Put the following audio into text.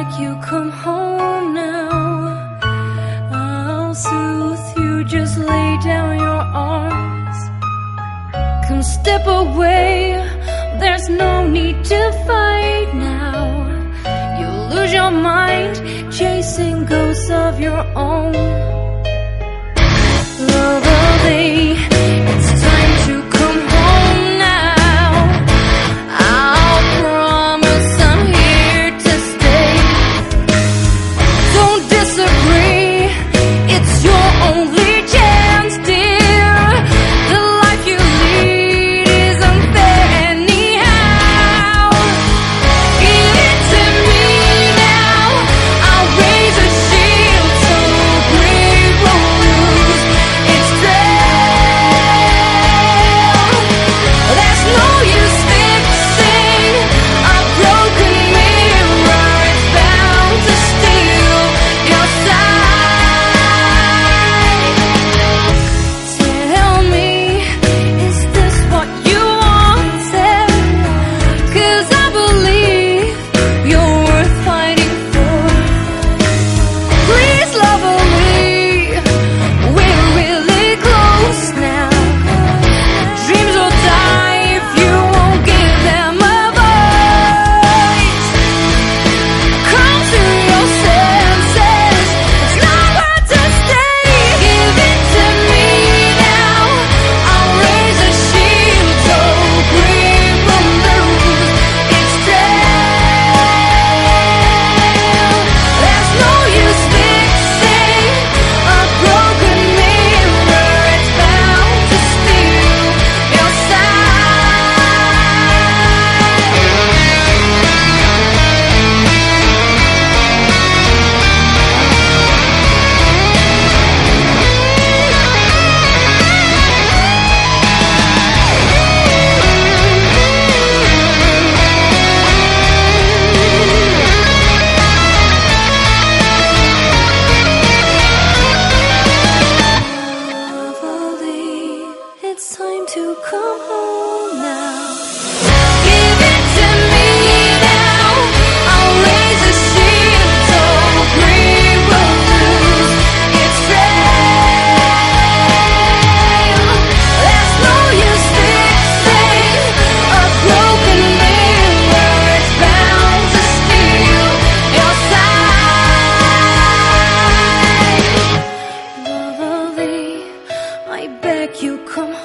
beg you, come home now. I'll soothe you, just lay down your arms. Come step away, there's no need to fight now. You lose your mind, chasing ghosts of your own. Lovely, it's time to come home now. I'll promise I'm here to stay. Don't disagree, it's your only chance, dear. The life you lead is unfair anyhow. Give it to me now, I'll raise a shield so brave won't lose its trail. There's no use fixing a broken mirror, it's bound to steal your sight. Tell me, is this what you wanted? 'Cause I believe you're worth fighting for. Please, lovely, we're really close now. Dreams will die if you won't give them a voice. Come to your senses, it's nowhere to stay. Give it to me now, I'll raise a shield so green won't lose its trail. There's no use fixing a broken mirror, it's bound to steal your Lovely, it's time to come home now. Give it to me now, I'll raise a shield so green won't lose its trail. There's no use fixing a broken mirror, it's bound to steal your sight. Lovely, I beg you, come